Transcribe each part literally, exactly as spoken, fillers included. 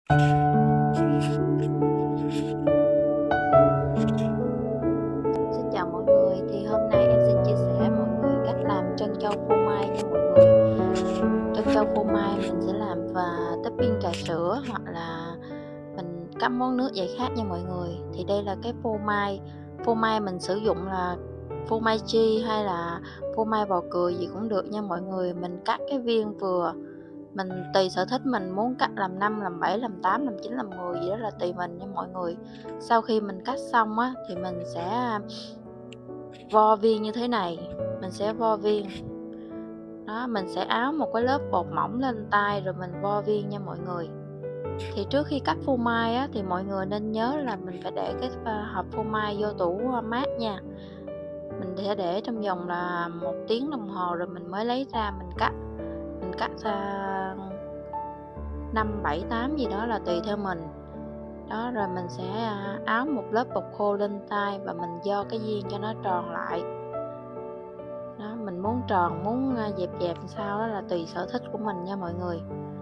Xin chào mọi người, thì hôm nay em xin chia sẻ mọi người cách làm trân châu phô mai nha mọi người. Trân châu phô mai mình sẽ làm và topping trà sữa hoặc là mình cắm món nước vậy khác nha mọi người. Thì đây là cái phô mai, phô mai mình sử dụng là phô mai chi hay là phô mai bò cười gì cũng được nha mọi người. Mình cắt cái viên vừa, mình tùy sở thích, mình muốn cắt làm năm, làm bảy, làm tám, làm chín, làm mười gì đó là tùy mình nha mọi người. Sau khi mình cắt xong á thì mình sẽ vo viên như thế này, mình sẽ vo viên đó, mình sẽ áo một cái lớp bột mỏng lên tay rồi mình vo viên nha mọi người. Thì trước khi cắt phô mai á thì mọi người nên nhớ là mình phải để cái hộp phô mai vô tủ mát nha. Mình sẽ để trong vòng là một tiếng đồng hồ rồi mình mới lấy ra mình cắt. Mình cắt ra năm, bảy, tám gì đó là tùy theo mình. Đó, rồi mình sẽ áo một lớp bột khô lên tay và mình vo cái viên cho nó tròn lại. Đó, mình muốn tròn, muốn dẹp dẹp sao đó là tùy sở thích của mình nha mọi người.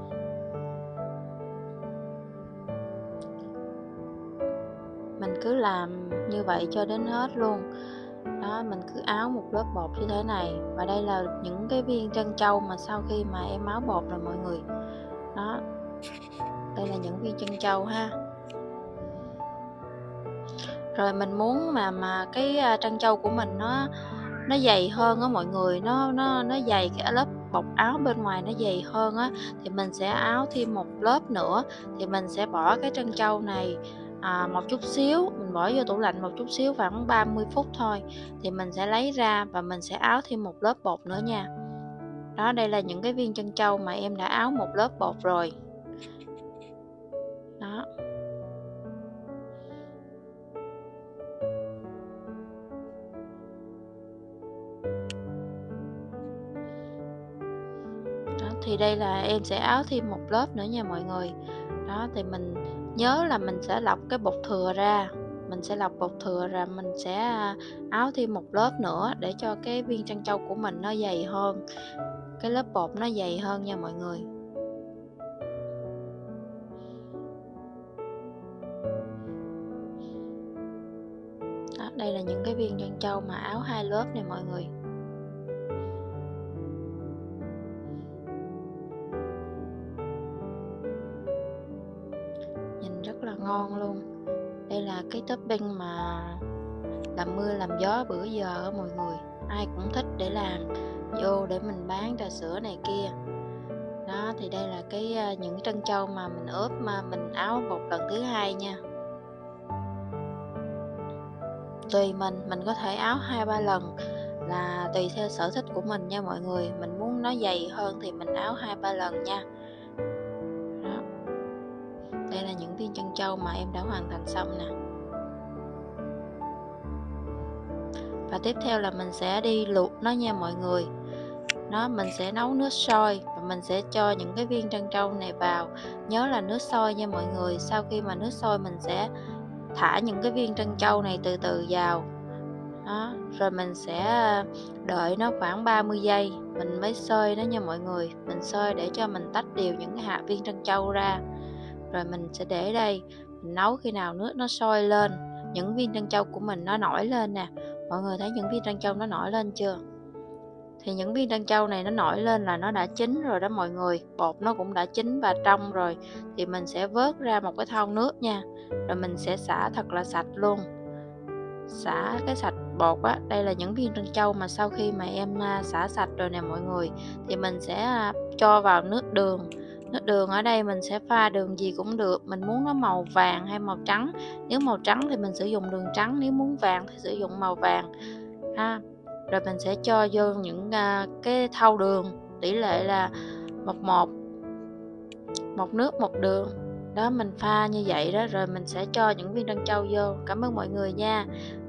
Mình cứ làm như vậy cho đến hết luôn. Đó, mình cứ áo một lớp bột như thế này. Và đây là những cái viên trân châu mà sau khi mà em áo bột rồi mọi người. Đó, đây là những viên trân châu ha. Rồi mình muốn mà mà cái trân châu của mình nó nó dày hơn á mọi người, nó nó nó dày cái lớp bọc áo bên ngoài nó dày hơn á thì mình sẽ áo thêm một lớp nữa. Thì mình sẽ bỏ cái trân châu này à, một chút xíu, mình bỏ vô tủ lạnh một chút xíu khoảng ba mươi phút thôi. Thì mình sẽ lấy ra và mình sẽ áo thêm một lớp bột nữa nha. Đó, đây là những cái viên trân châu mà em đã áo một lớp bột rồi. Đó. Đó, thì đây là em sẽ áo thêm một lớp nữa nha mọi người. Đó, thì mình nhớ là mình sẽ lọc cái bột thừa ra. Mình sẽ lọc bột thừa ra, mình sẽ áo thêm một lớp nữa để cho cái viên trân châu của mình nó dày hơn. Cái lớp bột nó dày hơn nha mọi người. Đó, đây là những cái viên trân châu mà áo hai lớp này mọi người. Nhìn rất là ngon luôn. Đây là cái topping mà làm mưa làm gió bữa giờ á mọi người. Ai cũng thích để làm vô để mình bán trà sữa này kia. Đó, thì đây là cái những trân châu mà mình ướp mà mình áo bột lần thứ hai nha. Tùy mình, mình có thể áo hai ba lần là tùy theo sở thích của mình nha mọi người. Mình muốn nó dày hơn thì mình áo hai ba lần nha. Đó. Đây là những viên trân châu mà em đã hoàn thành xong nè. Và tiếp theo là mình sẽ đi luộc nó nha mọi người. Nó mình sẽ nấu nước sôi và mình sẽ cho những cái viên trân châu này vào. Nhớ là nước sôi nha mọi người. Sau khi mà nước sôi mình sẽ thả những cái viên trân châu này từ từ vào. Đó, rồi mình sẽ đợi nó khoảng ba mươi giây mình mới xơi nó nha mọi người. Mình xơi để cho mình tách đều những cái hạt viên trân châu ra. Rồi mình sẽ để đây, mình nấu khi nào nước nó sôi lên, những viên trân châu của mình nó nổi lên nè. Mọi người thấy những viên trân châu nó nổi lên chưa? Thì những viên trân châu này nó nổi lên là nó đã chín rồi đó mọi người. Bột nó cũng đã chín và trong rồi. Thì mình sẽ vớt ra một cái thau nước nha. Rồi mình sẽ xả thật là sạch luôn. Xả cái sạch bột á. Đây là những viên trân châu mà sau khi mà em xả sạch rồi nè mọi người. Thì mình sẽ cho vào nước đường. Nước đường ở đây mình sẽ pha đường gì cũng được. Mình muốn nó màu vàng hay màu trắng. Nếu màu trắng thì mình sử dụng đường trắng. Nếu muốn vàng thì sử dụng màu vàng ha. Rồi mình sẽ cho vô những uh, cái thau đường. Tỷ lệ là một một. Một nước một đường. Đó, mình pha như vậy đó. Rồi mình sẽ cho những viên trân châu vô. Cảm ơn mọi người nha.